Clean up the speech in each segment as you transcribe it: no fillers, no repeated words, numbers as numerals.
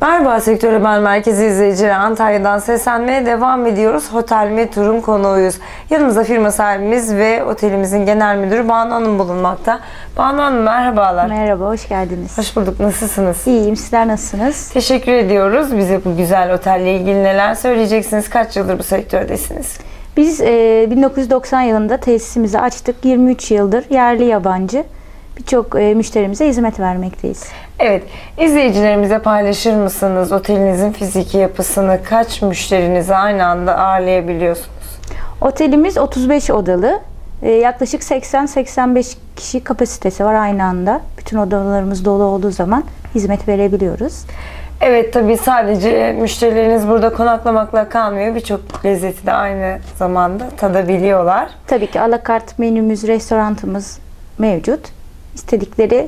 Merhaba Sektör Haber Merkezi izleyicileri, Antalya'dan seslenmeye devam ediyoruz. Otel Metur'un konuğuyuz. Yanımızda firma sahibimiz ve otelimizin genel müdürü Banu Hanım bulunmakta. Banu Hanım merhabalar. Merhaba, hoş geldiniz. Hoş bulduk. Nasılsınız? İyiyim, sizler nasılsınız? Teşekkür ediyoruz. Bize bu güzel otelle ilgili neler söyleyeceksiniz? Kaç yıldır bu sektördesiniz? Biz 1990 yılında tesisimizi açtık. 23 yıldır yerli yabancı birçok müşterimize hizmet vermekteyiz. Evet, izleyicilerimize paylaşır mısınız otelinizin fiziki yapısını? Kaç müşterinizi aynı anda ağırlayabiliyorsunuz? Otelimiz 35 odalı. Yaklaşık 80-85 kişi kapasitesi var aynı anda. Bütün odalarımız dolu olduğu zaman hizmet verebiliyoruz. Evet, tabii sadece müşterileriniz burada konaklamakla kalmıyor. Birçok lezzeti de aynı zamanda tadabiliyorlar. Tabii ki alakart menümüz, restoranımız mevcut. İstedikleri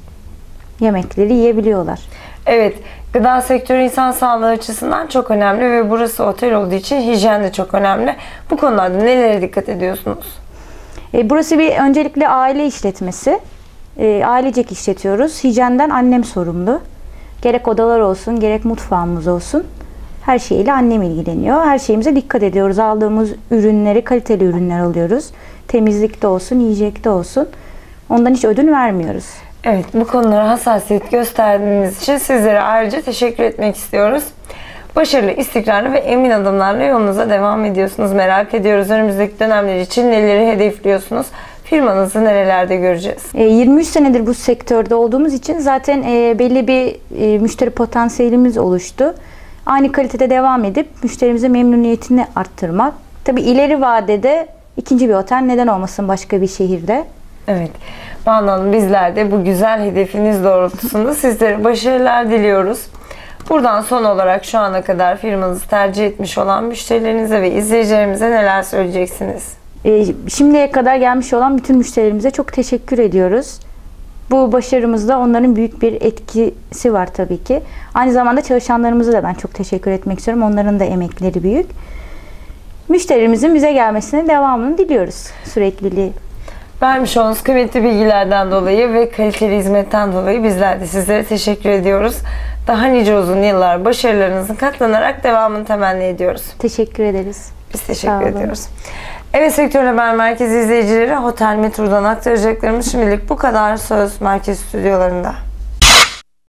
yemekleri yiyebiliyorlar. Evet, gıda sektörü insan sağlığı açısından çok önemli ve burası otel olduğu için hijyen de çok önemli. Bu konularda nelere dikkat ediyorsunuz? Burası bir öncelikle aile işletmesi. Ailecek işletiyoruz. Hijyenden annem sorumlu. Gerek odalar olsun, gerek mutfağımız olsun. Her şeyiyle annem ilgileniyor. Her şeyimize dikkat ediyoruz. Aldığımız ürünleri kaliteli ürünler alıyoruz. Temizlikte olsun, yiyecekte olsun. Ondan hiç ödün vermiyoruz. Evet, bu konulara hassasiyet gösterdiğiniz için sizlere ayrıca teşekkür etmek istiyoruz. Başarılı, istikrarlı ve emin adımlarla yolunuza devam ediyorsunuz. Merak ediyoruz, önümüzdeki dönemler için neleri hedefliyorsunuz? Firmanızı nerelerde göreceğiz? 23 senedir bu sektörde olduğumuz için zaten belli bir müşteri potansiyelimiz oluştu. Aynı kalitede devam edip müşterimize memnuniyetini arttırmak. Tabii ileri vadede ikinci bir otel neden olmasın başka bir şehirde? Evet, Banu Hanım, bizler de bu güzel hedefiniz doğrultusunda sizlere başarılar diliyoruz. Buradan son olarak şu ana kadar firmanızı tercih etmiş olan müşterilerinize ve izleyicilerimize neler söyleyeceksiniz? Şimdiye kadar gelmiş olan bütün müşterilerimize çok teşekkür ediyoruz. Bu başarımızda onların büyük bir etkisi var tabii ki. Aynı zamanda çalışanlarımıza da ben çok teşekkür etmek istiyorum. Onların da emekleri büyük. Müşterilerimizin bize gelmesine devamını diliyoruz. Sürekliliği. Vermiş olduğunuz kıymetli bilgilerden dolayı ve kaliteli hizmetten dolayı bizler de sizlere teşekkür ediyoruz. Daha nice uzun yıllar başarılarınızın katlanarak devamını temenni ediyoruz. Teşekkür ederiz. Biz teşekkür ediyoruz. Evet, Sektör Haber Merkezi izleyicileri, Otel Metur'dan aktaracaklarımız şimdilik bu kadar. Söz merkez stüdyolarında.